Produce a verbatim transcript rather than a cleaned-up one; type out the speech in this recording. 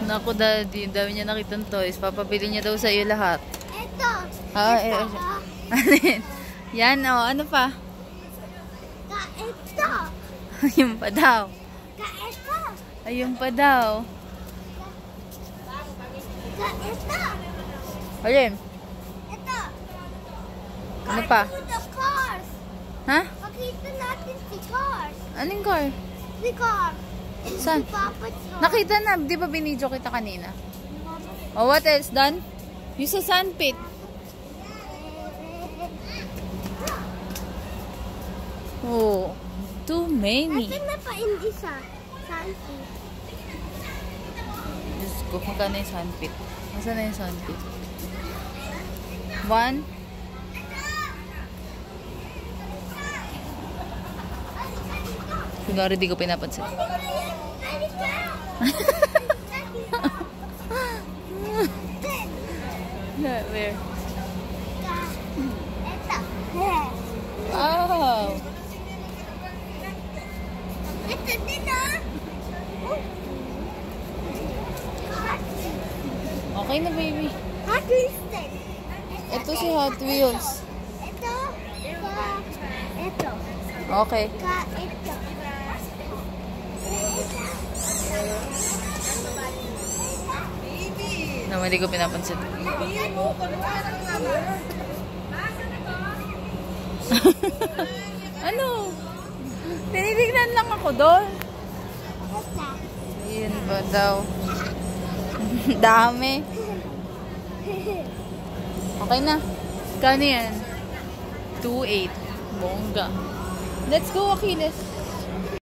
Naku, daddy. Dami niya nakitang toys. Papabili niya daw sa iyo lahat. Ito. Ah, ito. eh. Yan, oh. Ano pa? Ka ito. Ayun pa daw. Ka ito. Ayun pa daw. Ka ito. Alin? Ito. Ano pa? Car to the cars. Ha? Makita natin si cars. Anong car? Si car. Saan? Si Papa's car. Nakita na. Di ba binidyo kita kanina? Oh, what else done? Yung sa sandpit. Oh, too many. Asan na pa yung isa? Santi. Diyos ko, magkano yung sandpit? Nasaan na yung sandpit? One. Kunwari di ko pinapansin. Where? Ito. Wow! Ito din ah. Okay na, baby. Hot Wheels din. Ito si Hot Wheels. Ito. Ka. Ito. Okay. Ka. Ito. Naman, di ko pinapansin. Ano? Tinitignan lang ako doon. Yun ba daw? Dami. Okay na. Kano yan? two eight. Bongga. Let's go, Achilles.